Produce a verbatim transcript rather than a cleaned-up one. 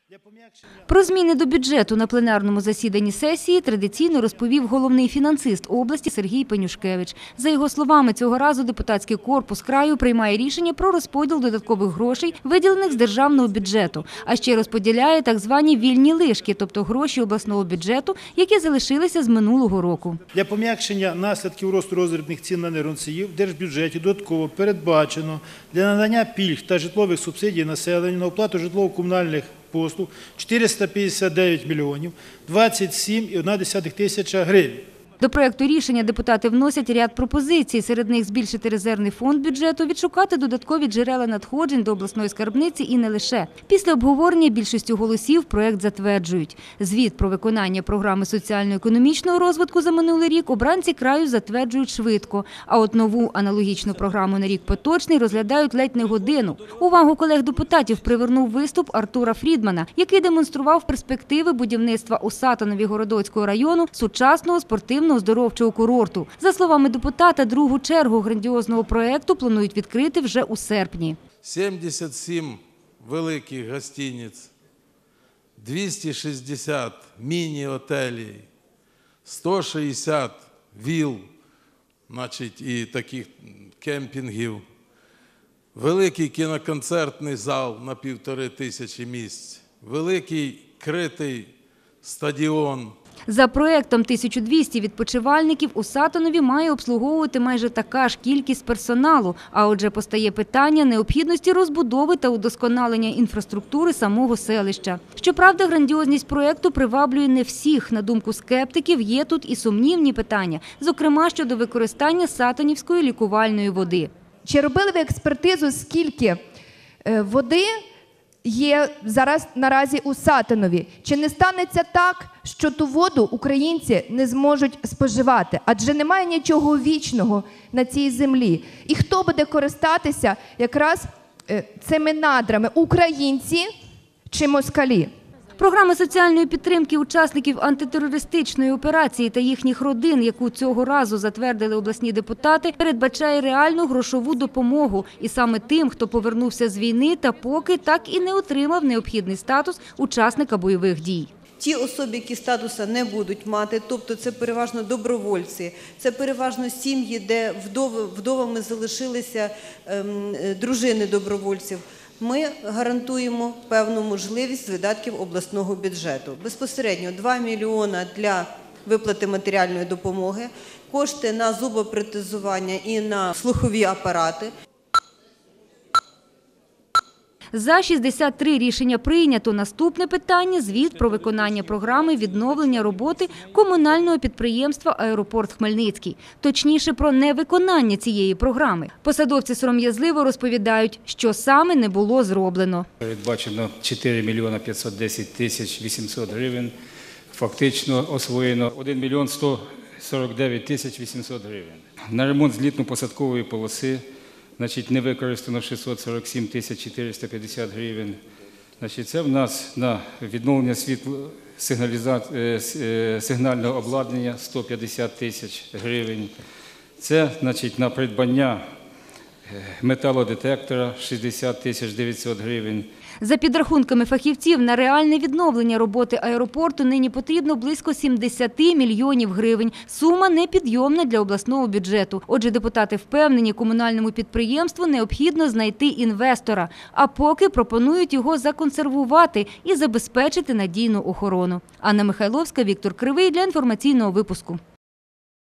Про зміни до бюджету на пленарному засіданні сесії традиційно розповів головний фінансист області Сергій Пенюшкевич. За його словами, цього разу депутатський корпус краю приймає рішення про розподіл додаткових грошей, виділених з державного бюджету, а ще розподіляє так звані вільні лишки, тобто гроші обласного бюджету, які залишилися з минулого року. Для пом'якшення наслідків росту роздрібних цін на енергоносії в держбюджеті додатково передбачено для надання пільг та житлових субсидій населенню на оплату житлово-комунальних послуг чотириста п'ятдесят дев'ять мільйонів двадцять сім цілих одна десята тисяча гривень. До проєкту рішення депутати вносять ряд пропозицій. Серед них збільшити резервний фонд бюджету, відшукати додаткові джерела надходжень до обласної скарбниці і не лише. Після обговорення більшістю голосів проєкт затверджують. Звіт про виконання програми соціально-економічного розвитку за минулий рік обранці краю затверджують швидко. А от нову аналогічну програму на рік поточний розглядають ледь не годину. Увагу колег-депутатів привернув виступ Артура Фрідмана, який демонстрував перспективи будівництва у Сатанові Городоцького району сучасного спортивного оздоровчого курорту. За словами депутата, другу чергу грандіозного проєкту планують відкрити вже у серпні. сімдесят сім великих гостиниць, двісті шістдесят міні-готелів, сто шістдесят віл, значить, і таких кемпінгів, великий кіноконцертний зал на півтори тисячі місць, великий критий стадіон. За проєктом тисяча двісті відпочивальників у Сатанові має обслуговувати майже така ж кількість персоналу. А отже, постає питання необхідності розбудови та удосконалення інфраструктури самого селища. Щоправда, грандіозність проєкту приваблює не всіх. На думку скептиків, є тут і сумнівні питання, зокрема щодо використання сатанівської лікувальної води. Чи робили ви експертизу, скільки води є зараз наразі у Сатанові? Чи не станеться так, що ту воду українці не зможуть споживати? Адже немає нічого вічного на цій землі. І хто буде користатися якраз цими надрами? Українці чи москалі? Програма соціальної підтримки учасників антитерористичної операції та їхніх родин, яку цього разу затвердили обласні депутати, передбачає реальну грошову допомогу. І саме тим, хто повернувся з війни та поки так і не отримав необхідний статус учасника бойових дій. Ті особи, які статусу не будуть мати, тобто це переважно добровольці, це переважно сім'ї, де вдови, вдовами залишилися ем, дружини добровольців, ми гарантуємо певну можливість видатків обласного бюджету. Безпосередньо два мільйони для виплати матеріальної допомоги, кошти на зубопротезування і на слухові апарати. За шістдесят три рішення прийнято. Наступне питання – звіт про виконання програми відновлення роботи комунального підприємства «Аеропорт Хмельницький». Точніше, про невиконання цієї програми. Посадовці сором'язливо розповідають, що саме не було зроблено. Передбачено чотири мільйони п'ятсот десять тисяч вісімсот гривень. Фактично освоєно один мільйон сто сорок дев'ять тисяч вісімсот гривень. На ремонт злітно-посадкової полоси Значить, не використано шістсот сорок сім тисяч чотириста п'ятдесят гривень. Значить, це в нас на відновлення світло, сигнального обладнання сто п'ятдесят тисяч гривень. Це, значить, на придбання металодетектора шістдесят тисяч дев'ятсот гривень. За підрахунками фахівців, на реальне відновлення роботи аеропорту нині потрібно близько сімдесяти мільйонів гривень. Сума непідйомна для обласного бюджету. Отже, депутати впевнені, комунальному підприємству необхідно знайти інвестора, а поки пропонують його законсервувати і забезпечити надійну охорону. Анна Михайловська, Віктор Кривий для інформаційного випуску.